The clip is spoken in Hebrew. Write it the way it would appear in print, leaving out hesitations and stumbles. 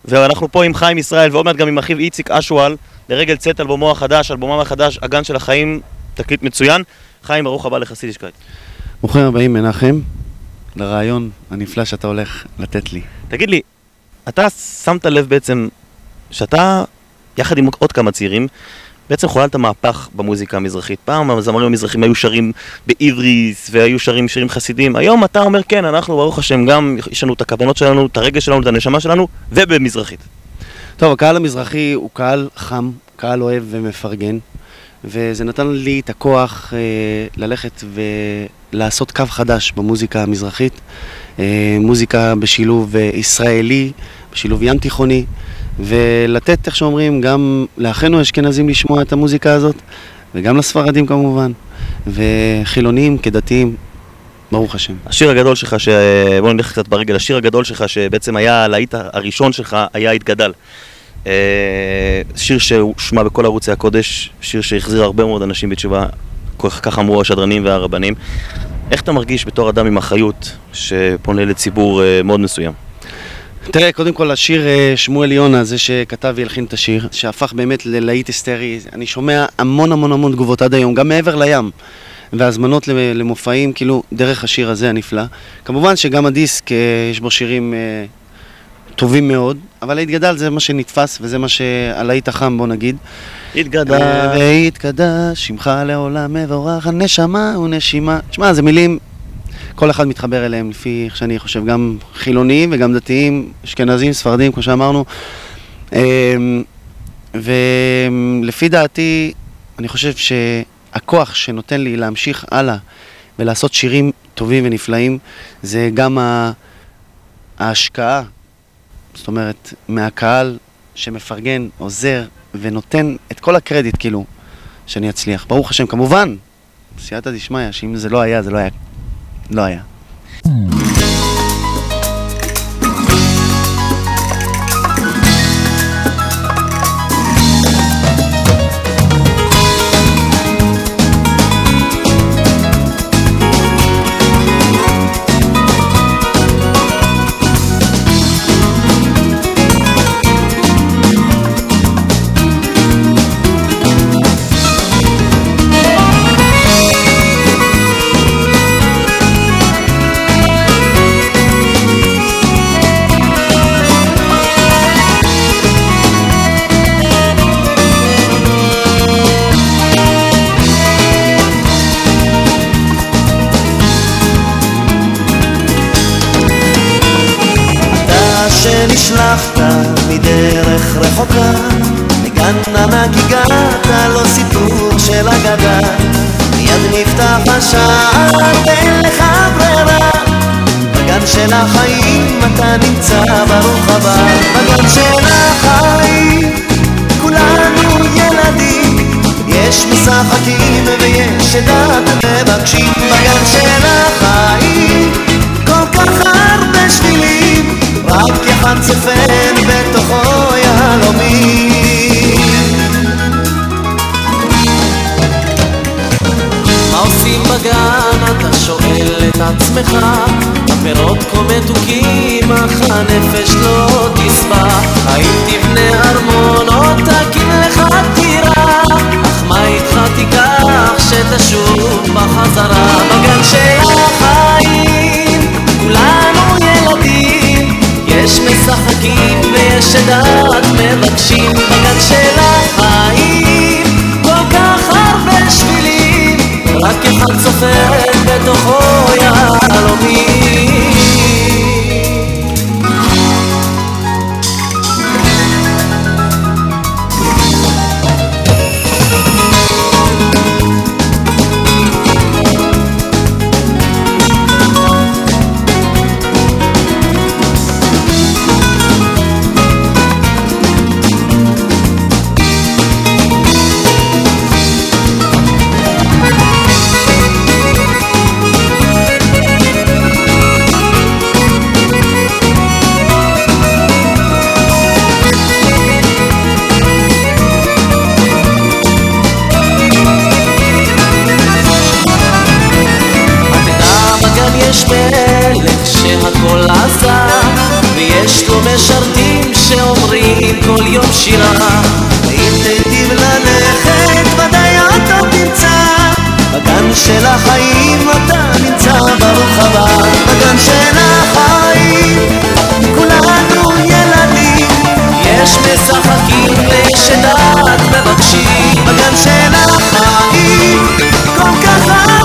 ואנחנו פה עם חיים ישראל, ועוד מעט גם עם אחיו איציק אשואל, לרגל צאת אלבומו החדש, אלבומם החדש, הגן של החיים, תקליט מצוין. חיים, ברוך הבא לחסיד ישקעית. ברוכים הבאים מנחם, לרעיון הנפלא שאתה הולך לתת לי. תגיד לי, אתה שמת לב בעצם שאתה, יחד עם עוד כמה צעירים, בעצם חוללת מהפך במוזיקה המזרחית. פעם הזמרים המזרחים היו שרים בעבריס, והיו שרים שירים חסידים. היום אתה אומר, כן, אנחנו ברוך השם גם, יש לנו את הכוונות שלנו, את הרגש שלנו, את הנשמה שלנו, ובמזרחית. טוב, הקהל המזרחי הוא קהל חם, קהל אוהב ומפרגן, וזה נתן לי את הכוח ללכת ולעשות קו חדש במוזיקה המזרחית. מוזיקה בשילוב ישראלי, בשילוב ים תיכוני, ולתת, איך שאומרים, גם לאחינו אשכנזים לשמוע את המוזיקה הזאת, וגם לספרדים כמובן, וחילונים כדתיים, ברוך השם. השיר הגדול שלך, בוא נלך קצת ברגל, השיר הגדול שלך שבעצם היה הלהיט הראשון שלך, היה התגדל. שיר שהושמע בכל ערוצי הקודש, שיר שהחזיר הרבה מאוד אנשים בתשובה, כך אמרו השדרנים והרבנים. איך אתה מרגיש בתור אדם עם אחריות שפונה לציבור מאוד מסוים? תראה, קודם כל השיר שמואל יונה, זה שכתב והלחין את השיר, שהפך באמת ללהיט היסטרי. אני שומע המון תגובות עד היום, גם מעבר לים, והזמנות למופעים, כאילו דרך השיר הזה הנפלא. כמובן שגם הדיסק יש בו שירים טובים מאוד, אבל התגדל זה מה שנתפס, וזה מה שהלהיט החם, בוא נגיד. התגדל והתקדש, שמך לעולם מבורך, הנשמה ונשימה. תשמע, זה מילים, כל אחד מתחבר אליהם לפי איך שאני חושב, גם חילוניים וגם דתיים, אשכנזים, ספרדים, כמו שאמרנו. ולפי דעתי, אני חושב שהכוח שנותן לי להמשיך הלאה ולעשות שירים טובים ונפלאים, זה גם ההשקעה, זאת אומרת, מהקהל שמפרגן, עוזר ונותן את כל הקרדיט, כאילו, שאני אצליח. ברוך השם, כמובן, סייעתא דשמיא, שאם זה לא היה, זה לא היה. לא היה. שנשלחת מדרך רחוקה, לגן ענק הגעת, לא סיפור של אגדה. מיד נפתח השער, אין לך ברירה, בגן של החיים אתה נמצא, ברוך הבא. בגן של החיים כולנו ילדים, יש משחקים ויש דת מבקשים. בגן של החיים כל כך הרבה שבילים, רק אחד צופן בתוכו יהלומים. מה עושים בגן? אתה שואל את עצמך, הפירות כה מתוקים, אך הנפש לא תשבע. האם תבנה ארמון או תקים לך דירה, אך מה איתך תיקח שתשוב בחזרה. בגן של החיים כולנו ילדים, יש משחקים ויש דת מבקשים. בגן של החיים כל כך הרבה שבילים, רק אחד סופר בתוכו יהלומים. יש מלך שהכל עשה, יש לו משרתים שאומרים כל יום שירה, ואם תיטיב ללכת ודאי אתה תמצא, בגן של החיים אתה נמצא, ברוך הבא. בגן של החיים כולנו ילדים, יש משחקים לשדעת מבקשים, בגן של החיים כל כך